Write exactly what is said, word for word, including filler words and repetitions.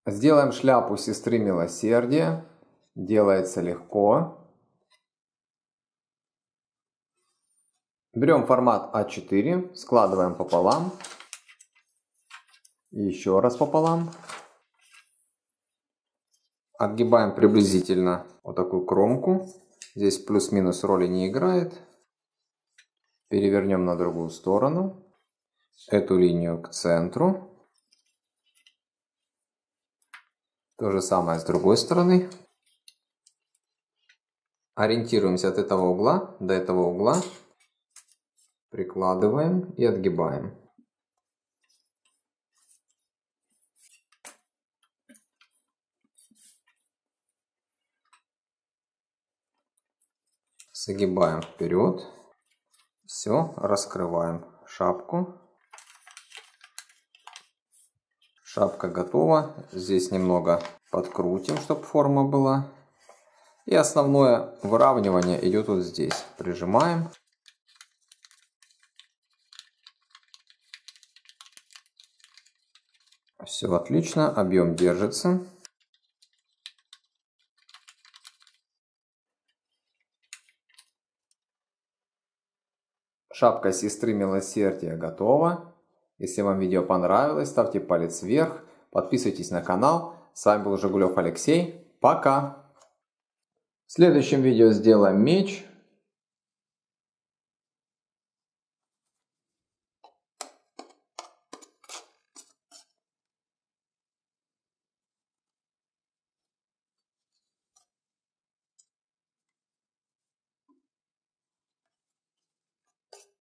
Сделаем шляпу сестры милосердия. Делается легко. Берем формат а четыре, складываем пополам. И еще раз пополам. Отгибаем приблизительно вот такую кромку. Здесь плюс-минус роли не играет. Перевернем на другую сторону. Эту линию к центру. То же самое с другой стороны. Ориентируемся от этого угла до этого угла. Прикладываем и отгибаем. Загибаем вперед. Все, раскрываем шапку. Шапка готова. Здесь немного подкрутим, чтобы форма была. И основное выравнивание идет вот здесь. Прижимаем. Все отлично. Объем держится. Шапка сестры милосердия готова. Если вам видео понравилось, ставьте палец вверх. Подписывайтесь на канал. С вами был Жигулев Алексей. Пока! В следующем видео сделаем меч.